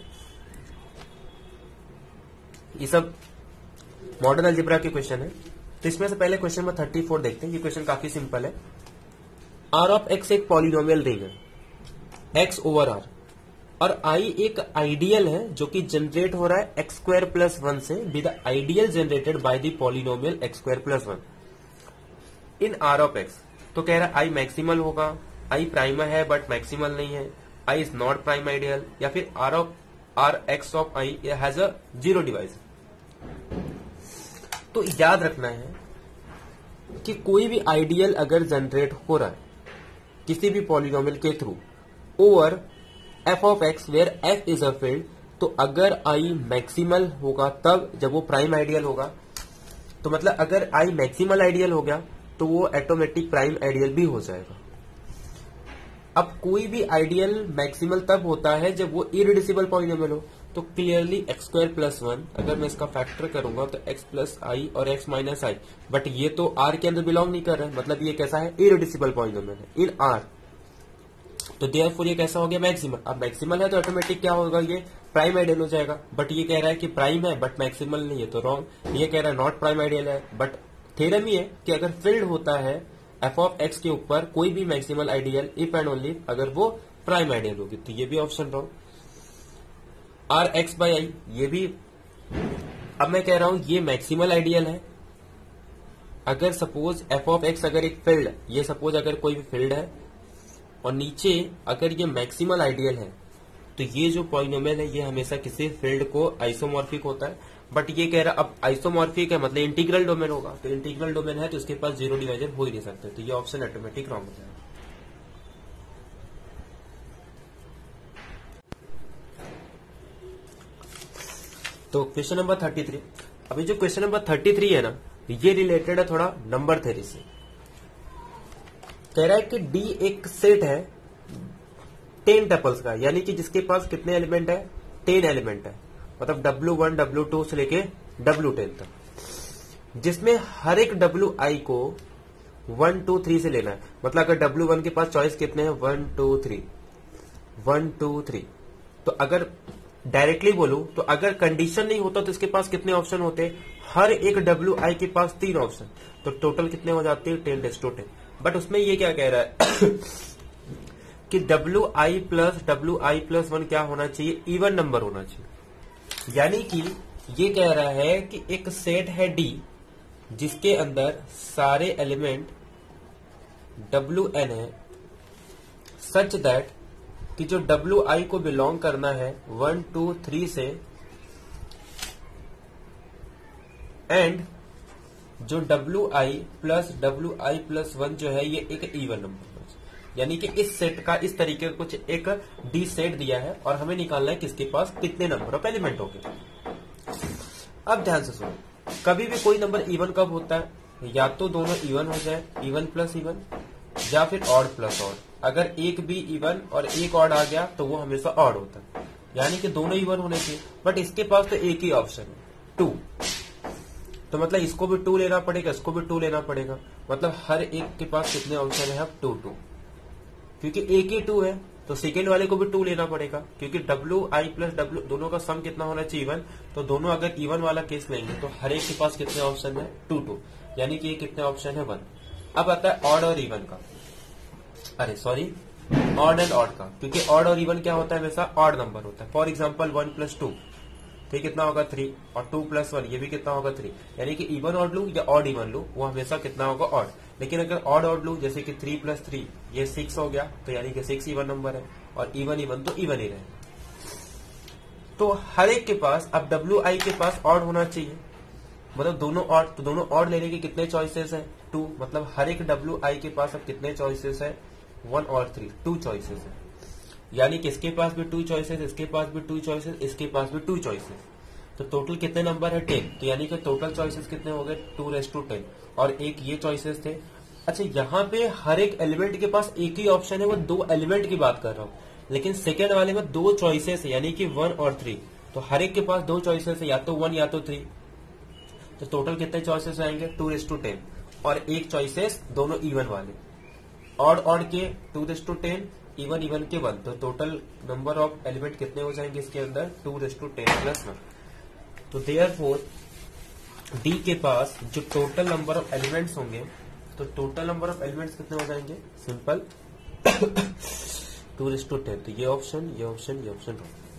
ये सब मॉडर्न अलजेब्रा के क्वेश्चन है। तो इसमें से पहले क्वेश्चन नंबर 34 देखते हैं। ये क्वेश्चन काफी सिंपल है। आर ऑफ एक्स एक पॉलिनोमियल रिंग है, एक्स ओवर आर, और आई एक आइडियल है जो कि जनरेट हो रहा है एक्स स्क्वायर प्लस 1 से with ideal generated by the polynomial x square plus 1 in R of x. तो कह रहा है आई मैक्सिमल होगा, आई प्राइम है बट मैक्सिमल नहीं है, I is not prime ideal, या फिर R x of I has a zero divisor. तो याद रखना है कि कोई भी आइडियल अगर जनरेट हो रहा है किसी भी पॉलिनोमियल के through over F of x where F is a field, तो अगर आई मैक्सिमल होगा तब जब वो प्राइम आइडियल होगा। तो मतलब अगर आई मैक्सिमल आइडियल हो गया तो वो ऑटोमेटिक प्राइम आइडियल भी हो जाएगा। अब कोई भी आइडियल मैक्सिमल तब होता है जब वो इरिड्यूसिबल पॉलिनोमियल हो। तो क्लियरली एक्स स्क्वायर प्लस 1 अगर मैं इसका फैक्टर करूंगा तो एक्स प्लस आई और एक्स माइनस आई, बट ये तो आर के अंदर बिलोंग नहीं कर रहा है, मतलब ये कैसा है, इरिड्यूसिबल पॉलिनोमियल है इन आर। तो देयरफॉर ये कैसा हो गया, मैक्सिमल। अब मैक्सिमल है तो ऑटोमेटिक क्या होगा, ये प्राइम आइडियल हो जाएगा। बट ये कह रहा है कि प्राइम है बट मैक्सिमल नहीं है, तो रॉन्ग। ये कह रहा है नॉट प्राइम आइडियल है, बट थ्योरम ही है कि अगर फील्ड होता है एफ ऑफ एक्स के ऊपर कोई भी maximal ideal if and only अगर वो प्राइम आइडियल होगी, तो ये भी option wrong. R x by I ये भी, अब मैं कह रहा हूं ये मैक्सिमल आइडियल है। अगर सपोज एफ ऑफ एक्स अगर एक फील्ड, ये सपोज अगर कोई भी फील्ड है और नीचे अगर ये मैक्सिमल आइडियल है, तो ये जो पॉलिनोमियल है ये हमेशा किसी फील्ड को आइसोमॉर्फिक होता है। बट ये कह रहा अब आइसोमॉर्फिक है मतलब इंटीग्रल डोमेन होगा, तो इंटीग्रल डोमेन है तो इसके पास जीरो डिवाइजर हो ही नहीं सकते, तो ये ऑप्शन ऑटोमेटिक रॉन्ग हो जाएगा। तो क्वेश्चन नंबर 33, अभी जो क्वेश्चन नंबर 33 है ना, ये रिलेटेड है थोड़ा नंबर थ्योरी से। कह रहा है कि डी एक सेट है 10 टपल्स का, यानी कि जिसके पास कितने एलिमेंट है, 10 एलिमेंट है, मतलब W1 W2 से लेके W10 तक, जिसमें हर एक WI को 1 2 3 से लेना है। मतलब अगर W1 के पास चॉइस कितने हैं, 1 2 3, 1 2 3। तो अगर डायरेक्टली बोलूं तो अगर कंडीशन नहीं होता तो इसके पास कितने ऑप्शन होते? हर एक WI के पास 3 ऑप्शन, तो टोटल कितने हो जाते हैं? 10^10। बट उसमें ये क्या कह रहा है कि WI+1 क्या होना चाहिए? इवन नंबर होना चाहिए। यानी कि ये कह रहा है कि एक सेट है D जिसके अंदर सारे एलिमेंट WN है, सच दैट कि जो WI को बिलोंग करना है 1 2 3 से, एंड जो WI+1 जो है ये एक इवन नंबर। यानी कि इस सेट का इस तरीके का कुछ एक डी सेट दिया है और हमें निकालना है किसके पास कितने नंबर ऑफ एलिमेंट होंगे। अब ध्यान से सुनो, कभी भी कोई नंबर इवन कब होता है? या तो दोनों इवन हो जाए, इवन प्लस इवन, या फिर ऑड प्लस ऑड। अगर एक भी इवन और एक ऑड आ गया तो वो हमेशा ऑड होता है, यानी कि दोनों इवन होने चाहिए। बट इसके पास तो एक ही ऑप्शन है 2, तो मतलब इसको भी 2 लेना पड़ेगा, इसको भी 2 लेना पड़ेगा। मतलब हर एक के पास कितने ऑप्शन है? अब 2 2, क्योंकि एक ही 2 है तो सेकेंड वाले को भी 2 लेना पड़ेगा, क्योंकि WI+W दोनों का सम कितना होना चाहिए? इवन। तो दोनों अगर इवन वाला केस लेंगे तो हर एक के पास कितने ऑप्शन है? 2 2, यानी कि ये कितने ऑप्शन है? 1। अब आता है ऑड और इवन का, अरे सॉरी, ऑड एंड ऑड का, क्योंकि ऑड और इवन क्या होता है? हमेशा ऑड नंबर होता है। फॉर एग्जाम्पल 1+2 तो कितना होगा? 3, और 2+1 ये भी कितना होगा? 3। यानी कि इवन ऑड लू या ऑड इवन लू वो हमेशा कितना होगा? ऑड। लेकिन अगर ऑड ऑड लू, जैसे कि 3+3 ये 6 हो गया, तो यानी कि 6 इवन नंबर है, और इवन इवन तो इवन ही रहे। तो हर एक के पास अब WI के पास ऑड होना चाहिए, मतलब दोनों ऑड, तो दोनों ऑड लेने के कितने चॉइसेस है? 2। मतलब हर एक WI के पास अब कितने चॉइसेस है? 1 और 3, 2 चॉइसेस है। यानी कि इसके पास भी 2 चॉइसेस, इसके पास भी 2 चॉइसेस, इसके पास भी 2 चॉइसेस। तो टोटल कितने नंबर है? 10। तो यानी कि टोटल चॉइसेस कितने हो गए? 2^10, और एक ये चॉइसेस थे। अच्छा, यहाँ पे हर एक एलिमेंट के पास एक ही ऑप्शन है, वो 2 एलिमेंट की बात कर रहा हूँ, लेकिन सेकेंड वाले में 2 चॉइसेस है, यानी कि 1 और 3। तो हर एक के पास 2 चॉइसेस है, या तो 1 या तो 3। तो टोटल कितने चॉइसेस आएंगे? 2:10, और एक चॉइसेस दोनों इवन वाले। ऑड ऑड के 2:10, इवन इवन के 1। तो टोटल नंबर ऑफ एलिमेंट कितने हो जाएंगे इसके अंदर? 2:10+1। तो देयरफॉर डी के पास जो टोटल नंबर ऑफ एलिमेंट्स होंगे, तो टोटल नंबर ऑफ एलिमेंट्स कितने हो जाएंगे? सिंपल 2:10। तो ये ऑप्शन, ये ऑप्शन, ये ऑप्शन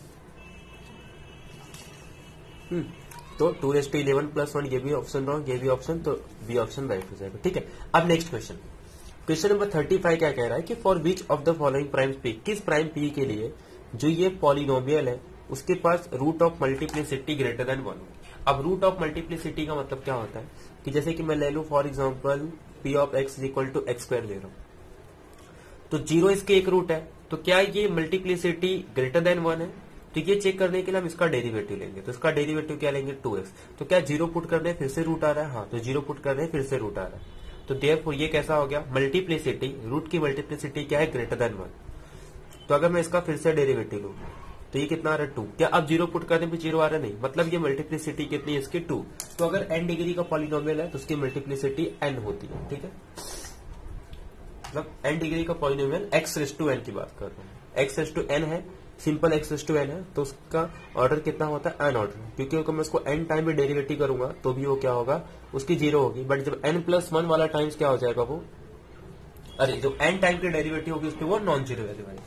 तो 2:11+1 ये भी ऑप्शन रॉन्ग, ये भी ऑप्शन, तो बी ऑप्शन राइट हो जाएगा। ठीक है। अब नेक्स्ट क्वेश्चन, क्वेश्चन नंबर 35 क्या कह रहा है कि for which of the following primes P, किस प्राइम पी के लिए जो ये पॉलिनोमियल है उसके पास root of multiplicity greater than 1। अब रूट ऑफ मल्टीप्लिसिटी का मतलब क्या होता है कि जैसे कि मैं ले लू for example P of x = x² ले रहा हूं, तो 0 इसके एक रूट है, तो क्या ये मल्टीप्लिसिटी ग्रेटर देन 1 है? तो ये चेक करने के लिए हम इसका डेरिवेटिव लेंगे, तो इसका डेरिवेटिव क्या लेंगे? 2x। तो क्या 0 पुट कर रहे फिर से रूट आ रहा है? हाँ, तो 0 पुट कर रहे फिर से रूट आ रहा है। तो देयरफॉर ये कैसा हो गया? मल्टीप्लिसिटी, रूट की मल्टीप्लिसिटी क्या है? Greater than 1। तो अगर मैं इसका फिर से डेरिवेटिव लूं तो ये कितना आ रहा है? 2। क्या अब 0 पुट करने पे 0 आ रहा है? नहीं, मतलब ये मल्टीप्लिसिटी कितनी है इसकी? 2। तो अगर n डिग्री का पॉलिनोमियल है तो उसकी मल्टीप्लिसिटी n होती है। ठीक है, मतलब n डिग्री का पॉलिनोमियल x⁴n की बात कर रहा हूँ, x⁴n है, सिंपल x⁴n है, तो उसका ऑर्डर कितना होता है? n ऑर्डर, क्योंकि अगर मैं उसको n टाइम भी डेरिवेटिव करूंगा तो भी वो क्या होगा? उसकी 0 होगी। बट जब n+1 वाला टाइम्स क्या हो जाएगा? वो, अरे जो n टाइम की डेरिवेटिव होगी उसकी वो नॉन जीरो वैल्यू आएगी।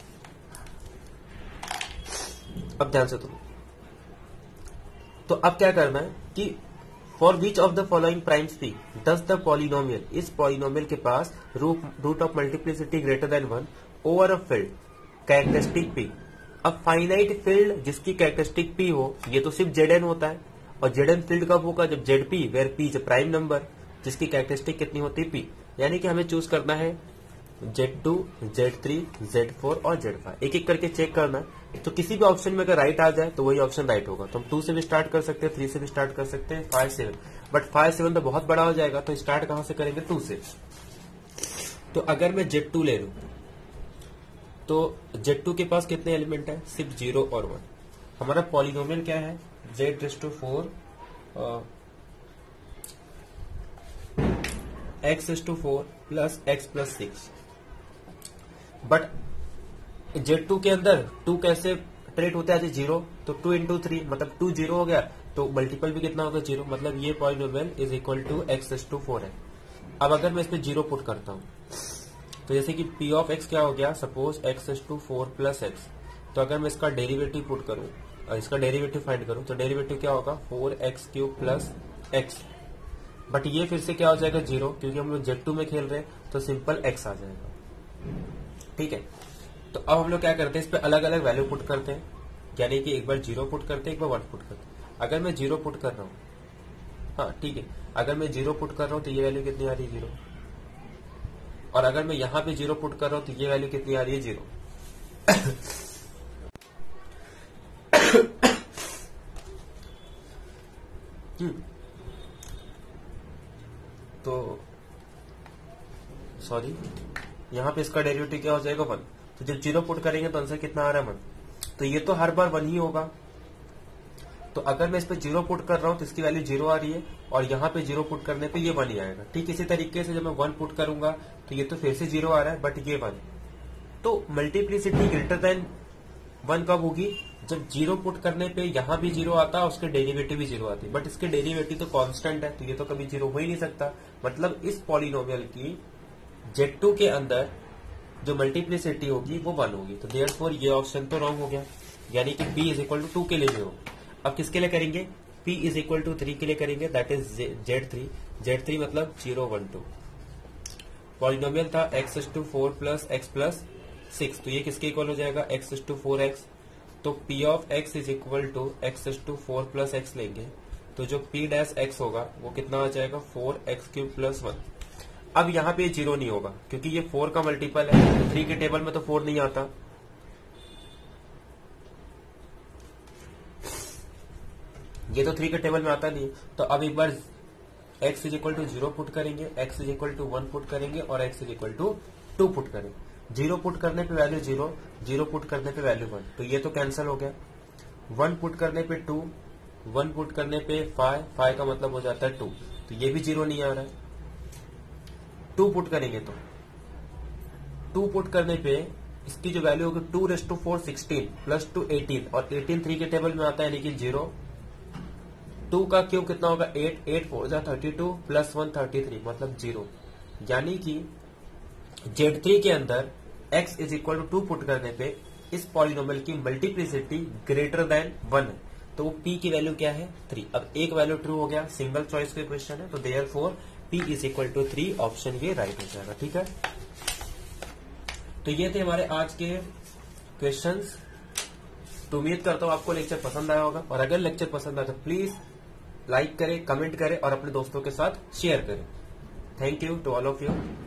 अब ध्यान से तो अब क्या करना है कि for which of the following primes P does the polynomial, इस पॉलिनोमियल के पास root of multiplicity greater than 1 over a field characteristic P. अब फाइनाइट फील्ड जिसकी कैरेक्टरिस्टिक पी हो, ये तो सिर्फ Zn होता है, और Zn फील्ड कब होगा? जब Zp where p is prime number जिसकी कैरेक्टरिस्टिक कितनी होती है? p। यानी कि हमें चूज करना है Z2, Z3, Z4 और Z5, एक एक करके चेक करना है। तो किसी भी ऑप्शन में अगर राइट आ जाए तो वही ऑप्शन राइट होगा। तो हम 2 से भी स्टार्ट कर सकते हैं, 3 से भी स्टार्ट कर सकते हैं, 5 7, बट 5 7 तो बहुत बड़ा हो जाएगा, तो स्टार्ट कहां से करेंगे? 2 से। तो अगर मैं Z2 ले लूं तो Z2 के पास कितने एलिमेंट है? सिर्फ 0 और 1। हमारा पॉलिनोमियल क्या है? Z⁴ x⁴ plus x+6। But Z2 के अंदर 2 कैसे ट्रेट होते हैं, 0, तो 2 इंटू 3 मतलब 2 0 हो गया, तो मल्टीपल भी कितना होगा 0, मतलब ये polynomial is equal to x⁴ है। अब अगर मैं इस पे 0 पुट करता हूं तो जैसे कि p ऑफ x क्या हो गया, सपोज x⁴ प्लस x, तो अगर मैं इसका डेरिवेटिव पुट करूं और इसका डेरिवेटिव फाइंड करूं तो डेरिवेटिव क्या होगा 4x³ प्लस x, बट ये फिर से क्या हो जाएगा 0, क्योंकि हम लोग Z2 में खेल रहे हैं तो सिंपल x आ जाएगा। ठीक है, तो अब हम लोग क्या करते हैं, इस पे अलग अलग वैल्यू पुट करते हैं, यानी कि एक बार 0 पुट करते हैं, एक बार 1 पुट करते हैं। अगर मैं 0 पुट कर रहा हूं, हाँ ठीक है, अगर मैं 0 पुट कर रहा हूं तो ये वैल्यू कितनी आ रही है 0, और अगर मैं यहां पे 0 पुट कर रहा हूं तो ये वैल्यू कितनी आ रही है 0। तो सॉरी, यहां पे इसका डेरिवेटिव क्या हो जाएगा 1, तो जब 0 पुट करेंगे तो आंसर कितना आ रहा है 1, तो ये तो हर बार 1 ही होगा। तो अगर मैं इस पे 0 पुट कर रहा हूं तो इसकी वैल्यू 0 आ रही है, और यहाँ पे 0 पुट करने पे ये 1 ही आएगा। ठीक इसी तरीके से जब मैं 1 पुट करूंगा तो ये तो फिर से 0 आ रहा है, बट ये 1, तो मल्टीप्लिसिटी ग्रेटर देन 1 कब होगी, जब 0 पुट करने पे यहाँ भी 0 आता है, उसके डेरिवेटिव भी 0 आती है, बट इसके डेरिवेटिव तो कांस्टेंट है, तो ये तो कभी 0 हो ही नहीं सकता। मतलब इस पॉलिनोमियल की Z2 के अंदर जो मल्टीप्लिसिटी होगी वो 1 होगी, तो देयरफॉर ये ऑप्शन तो रॉन्ग हो गया, यानी कि p इज इक्वल टू 2 के लिए भी हो। अब किसके लिए करेंगे, p इज इक्वल टू 3 के लिए करेंगे, दैट इज Z3 मतलब 0 1 2। पॉलिनोमियल था x⁴ प्लस x प्लस 6, तो ये किसके इक्वल हो जाएगा x⁴x, तो p of x is equal to x⁴ plus x लेंगे, तो जो p डैश x होगा वो कितना आ जाएगा 4x³ प्लस 1। अब यहाँ पे 0 नहीं होगा क्योंकि ये 4 का मल्टीपल है, 3 के टेबल में तो 4 नहीं आता, ये तो 3 के टेबल में आता नहीं। तो अब एक बार x is equal to 0 put करेंगे, x is equal to 1 put करेंगे और x is equal to 2 put करेंगे। 0 पुट करने पे वैल्यू 0, 0 पुट करने पे वैल्यू 1, तो ये तो कैंसिल हो गया। 1 पुट करने पे 2, 1 पुट करने पे 5 का मतलब हो जाता है 2, तो ये भी 0 नहीं आ रहा है। 2 पुट करेंगे तो 2 पुट करने पे इसकी जो वैल्यू होगी 2⁴ 16 प्लस 2 18, और 18 3 के टेबल में आता है, यानी कि 0। 2 का क्यूब कितना होगा 8, 8 4 32 प्लस 1 33, मतलब 0, यानी कि Z3 के अंदर x is equal to 2 put करने पे इस पॉलिनोमियल की मल्टीप्लिसिटी ग्रेटर देन 1 है, तो वो p की वैल्यू क्या है 3। अब एक वैल्यू ट्रू हो गया, सिंगल चॉइस का क्वेश्चन है, तो therefore p is equal to 3, option ये राइट हो जाएगा। ठीक है, तो ये थे हमारे आज के क्वेश्चंस। तो उम्मीद करता हूं आपको लेक्चर पसंद आया होगा, और अगर लेक्चर पसंद आया तो प्लीज लाइक करें, कमेंट करें और अपने दोस्तों के साथ शेयर करें। Thank you to all of you.